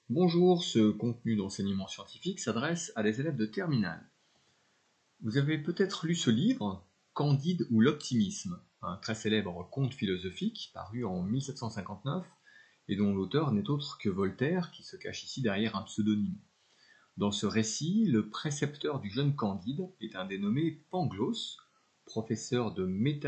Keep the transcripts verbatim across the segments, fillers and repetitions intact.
Bonjour, ce contenu d'enseignement scientifique s'adresse à des élèves de terminale. Vous avez peut-être lu ce livre, Candide ou l'optimisme, un très célèbre conte philosophique paru en mille sept cent cinquante-neuf et dont l'auteur n'est autre que Voltaire qui se cache ici derrière un pseudonyme. Dans ce récit, le précepteur du jeune Candide est un dénommé Pangloss, professeur de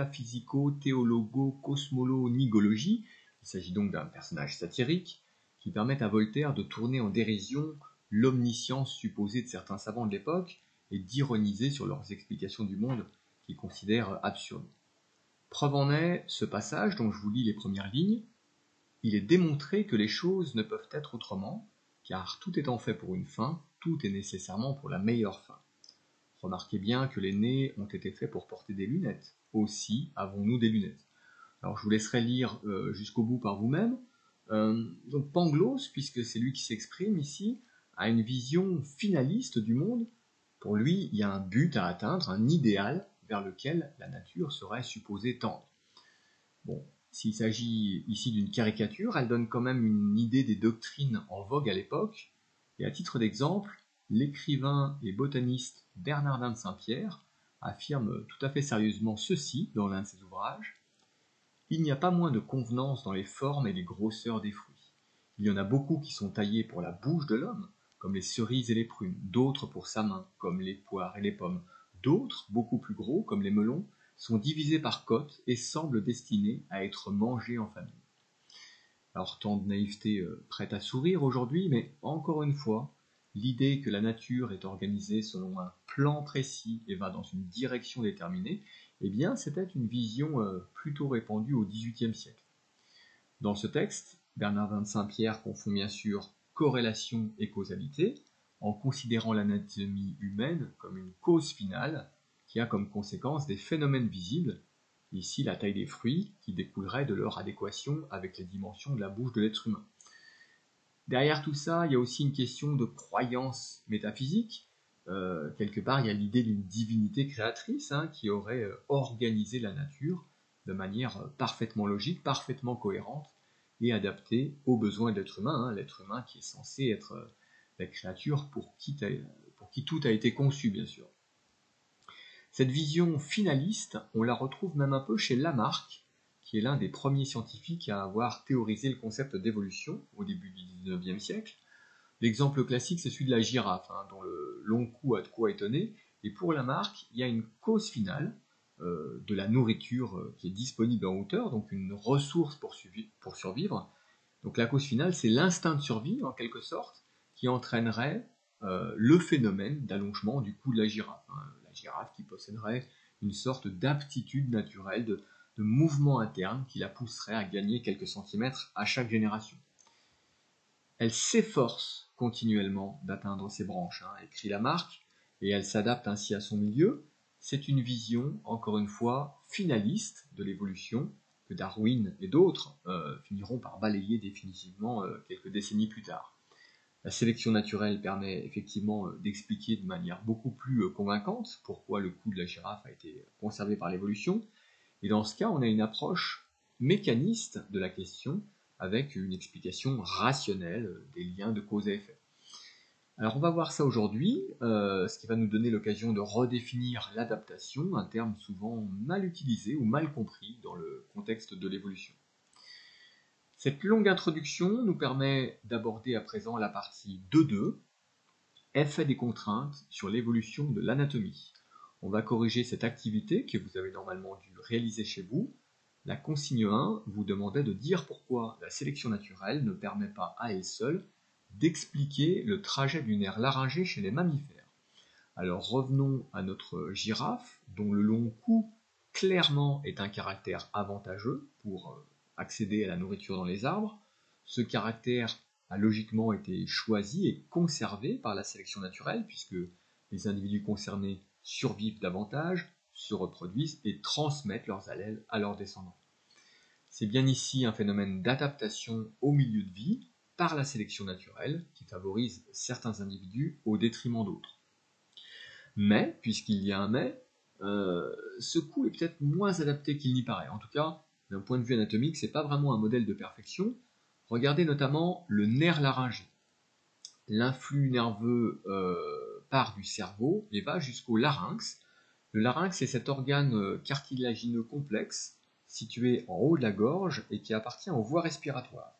métaphysico-théologo-cosmolo-nigologie. Il s'agit donc d'un personnage satirique qui permet à Voltaire de tourner en dérision l'omniscience supposée de certains savants de l'époque et d'ironiser sur leurs explications du monde qu'il considère absurdes. Preuve en est ce passage dont je vous lis les premières lignes. Il est démontré que les choses ne peuvent être autrement, car tout étant fait pour une fin, tout est nécessairement pour la meilleure fin. Remarquez bien que les nez ont été faits pour porter des lunettes. Aussi avons-nous des lunettes. Alors je vous laisserai lire euh, jusqu'au bout par vous-même. Euh, donc Pangloss, puisque c'est lui qui s'exprime ici, a une vision finaliste du monde. Pour lui, il y a un but à atteindre, un idéal vers lequel la nature serait supposée tendre. Bon, s'il s'agit ici d'une caricature, elle donne quand même une idée des doctrines en vogue à l'époque. Et à titre d'exemple, l'écrivain et botaniste Bernardin de Saint-Pierre affirme tout à fait sérieusement ceci dans l'un de ses ouvrages. Il n'y a pas moins de convenance dans les formes et les grosseurs des fruits. Il y en a beaucoup qui sont taillés pour la bouche de l'homme, comme les cerises et les prunes, d'autres pour sa main, comme les poires et les pommes, d'autres, beaucoup plus gros, comme les melons, sont divisés par côtes et semblent destinés à être mangés en famille. Alors tant de naïveté euh, prête à sourire aujourd'hui, mais encore une fois, l'idée que la nature est organisée selon un plan précis et va dans une direction déterminée, eh bien c'était une vision euh, plutôt répandue au dix-huitième siècle. Dans ce texte, Bernardin de Saint-Pierre confond bien sûr corrélation et causalité, en considérant l'anatomie humaine comme une cause finale, qui a comme conséquence des phénomènes visibles, ici la taille des fruits, qui découlerait de leur adéquation avec les dimensions de la bouche de l'être humain. Derrière tout ça, il y a aussi une question de croyance métaphysique. Euh, quelque part, il y a l'idée d'une divinité créatrice hein, qui aurait euh, organisé la nature de manière euh, parfaitement logique, parfaitement cohérente et adaptée aux besoins de l'être humain, hein, l'être humain qui est censé être euh, la créature pour qui, pour qui tout a été conçu, bien sûr. Cette vision finaliste, on la retrouve même un peu chez Lamarck, qui est l'un des premiers scientifiques à avoir théorisé le concept d'évolution au début du dix-neuvième siècle. L'exemple classique, c'est celui de la girafe, hein, dont le long cou a de quoi étonner. Et pour Lamarck, il y a une cause finale euh, de la nourriture euh, qui est disponible en hauteur, donc une ressource pour, pour survivre. Donc la cause finale, c'est l'instinct de survie, en quelque sorte, qui entraînerait euh, le phénomène d'allongement du cou de la girafe. Hein. La girafe qui posséderait une sorte d'aptitude naturelle, de, de mouvement interne qui la pousserait à gagner quelques centimètres à chaque génération. Elle s'efforce continuellement d'atteindre ses branches, hein, écrit Lamarck, et elle s'adapte ainsi à son milieu. C'est une vision, encore une fois, finaliste de l'évolution, que Darwin et d'autres euh, finiront par balayer définitivement euh, quelques décennies plus tard. La sélection naturelle permet effectivement euh, d'expliquer de manière beaucoup plus euh, convaincante pourquoi le cou de la girafe a été conservé par l'évolution, et dans ce cas, on a une approche mécaniste de la question, avec une explication rationnelle des liens de cause à effet. Alors on va voir ça aujourd'hui, euh, ce qui va nous donner l'occasion de redéfinir l'adaptation, un terme souvent mal utilisé ou mal compris dans le contexte de l'évolution. Cette longue introduction nous permet d'aborder à présent la partie deux point deux, effet des contraintes sur l'évolution de l'anatomie. On va corriger cette activité que vous avez normalement dû réaliser chez vous. La consigne un vous demandait de dire pourquoi la sélection naturelle ne permet pas à elle seule d'expliquer le trajet du nerf laryngé chez les mammifères. Alors revenons à notre girafe, dont le long cou clairement est un caractère avantageux pour accéder à la nourriture dans les arbres. Ce caractère a logiquement été choisi et conservé par la sélection naturelle, puisque les individus concernés survivent davantage, se reproduisent et transmettent leurs allèles à leurs descendants. C'est bien ici un phénomène d'adaptation au milieu de vie par la sélection naturelle qui favorise certains individus au détriment d'autres. Mais, puisqu'il y a un mais, euh, ce cou est peut-être moins adapté qu'il n'y paraît. En tout cas, d'un point de vue anatomique, c'est pas vraiment un modèle de perfection. Regardez notamment le nerf laryngé. l'influx nerveux euh, part du cerveau et va jusqu'au larynx. Le larynx est cet organe cartilagineux complexe situé en haut de la gorge et qui appartient aux voies respiratoires.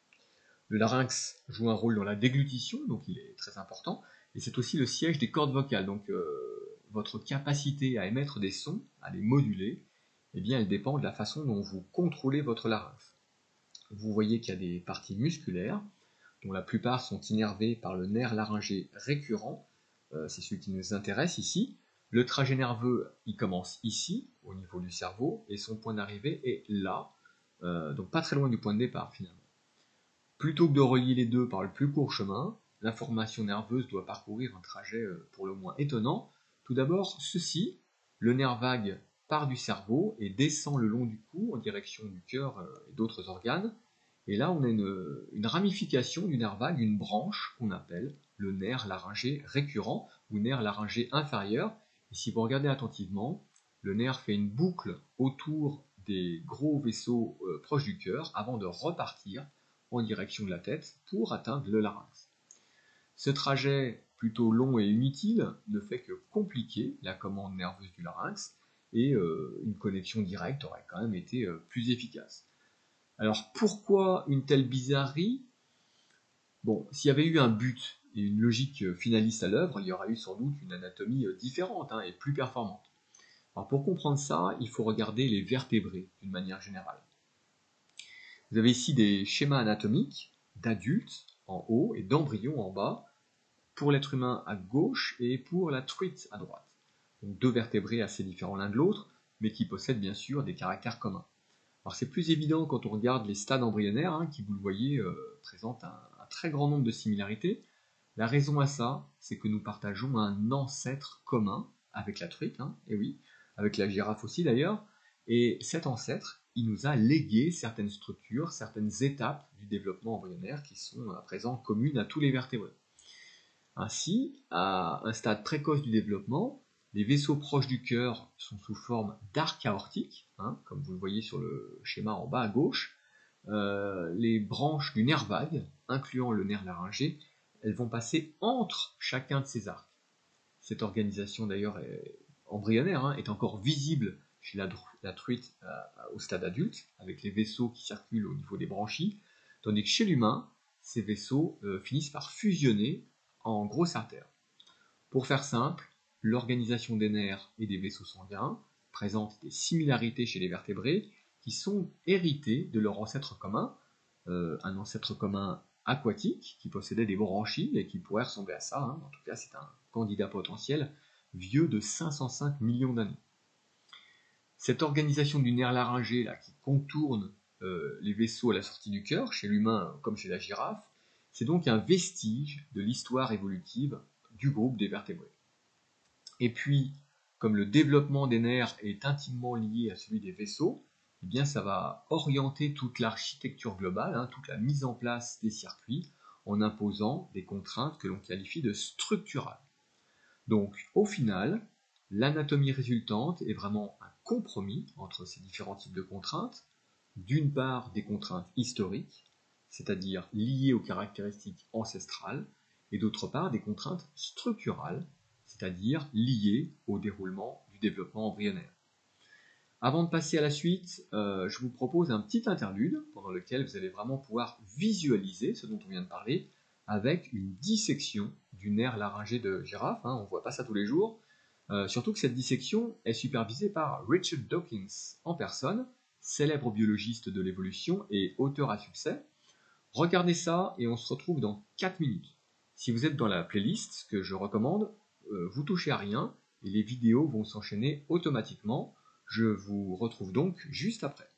Le larynx joue un rôle dans la déglutition, donc il est très important, et c'est aussi le siège des cordes vocales. Donc euh, votre capacité à émettre des sons, à les moduler, eh bien, elle dépend de la façon dont vous contrôlez votre larynx. Vous voyez qu'il y a des parties musculaires, dont la plupart sont innervées par le nerf laryngé récurrent, euh, c'est celui qui nous intéresse ici. Le trajet nerveux, il commence ici, au niveau du cerveau, et son point d'arrivée est là, euh, donc pas très loin du point de départ finalement. Plutôt que de relier les deux par le plus court chemin, l'information nerveuse doit parcourir un trajet pour le moins étonnant. Tout d'abord, ceci, le nerf vague part du cerveau et descend le long du cou en direction du cœur et d'autres organes. Et là, on a une, une ramification du nerf vague, une branche qu'on appelle le nerf laryngé récurrent ou nerf laryngé inférieur. Et si vous regardez attentivement, le nerf fait une boucle autour des gros vaisseaux euh, proches du cœur avant de repartir en direction de la tête pour atteindre le larynx. Ce trajet plutôt long et inutile ne fait que compliquer la commande nerveuse du larynx et euh, une connexion directe aurait quand même été euh, plus efficace. Alors pourquoi une telle bizarrerie? Bon, s'il y avait eu un but et une logique finaliste à l'œuvre, il y aurait eu sans doute une anatomie différente hein, et plus performante. Alors pour comprendre ça, il faut regarder les vertébrés d'une manière générale. Vous avez ici des schémas anatomiques d'adultes en haut et d'embryons en bas, pour l'être humain à gauche et pour la truite à droite. Donc deux vertébrés assez différents l'un de l'autre, mais qui possèdent bien sûr des caractères communs. Alors c'est plus évident quand on regarde les stades embryonnaires, hein, qui vous le voyez euh, présentent un, un très grand nombre de similarités. La raison à ça, c'est que nous partageons un ancêtre commun avec la truite, hein, et oui, avec la girafe aussi d'ailleurs, et cet ancêtre, il nous a légué certaines structures, certaines étapes du développement embryonnaire qui sont à présent communes à tous les vertébrés. Ainsi, à un stade précoce du développement, les vaisseaux proches du cœur sont sous forme d'arc aortique, hein, comme vous le voyez sur le schéma en bas à gauche. Euh, les branches du nerf vague, incluant le nerf laryngé, elles vont passer entre chacun de ces arcs. Cette organisation d'ailleurs embryonnaire hein, est encore visible chez la, la truite euh, au stade adulte, avec les vaisseaux qui circulent au niveau des branchies, tandis que chez l'humain, ces vaisseaux euh, finissent par fusionner en grosses artères. Pour faire simple, l'organisation des nerfs et des vaisseaux sanguins présente des similarités chez les vertébrés qui sont héritées de leur ancêtre commun, euh, un ancêtre commun aquatique qui possédait des branchies et qui pourrait ressembler à ça, hein. En tout cas c'est un candidat potentiel vieux de cinq cent cinq millions d'années. Cette organisation du nerf laryngé là, qui contourne euh, les vaisseaux à la sortie du cœur, chez l'humain comme chez la girafe, c'est donc un vestige de l'histoire évolutive du groupe des vertébrés. Et puis, comme le développement des nerfs est intimement lié à celui des vaisseaux, eh bien ça va orienter toute l'architecture globale, hein, toute la mise en place des circuits, en imposant des contraintes que l'on qualifie de structurales. Donc, au final, l'anatomie résultante est vraiment un compromis entre ces différents types de contraintes, d'une part des contraintes historiques, c'est-à-dire liées aux caractéristiques ancestrales, et d'autre part des contraintes structurales, c'est-à-dire liées au déroulement du développement embryonnaire. Avant de passer à la suite, euh, je vous propose un petit interlude pendant lequel vous allez vraiment pouvoir visualiser ce dont on vient de parler avec une dissection du nerf laryngé de girafe, hein, on ne voit pas ça tous les jours, euh, surtout que cette dissection est supervisée par Richard Dawkins en personne, célèbre biologiste de l'évolution et auteur à succès. Regardez ça et on se retrouve dans quatre minutes. Si vous êtes dans la playlist, ce que je recommande, euh, vous touchez à rien et les vidéos vont s'enchaîner automatiquement. Je vous retrouve donc juste après.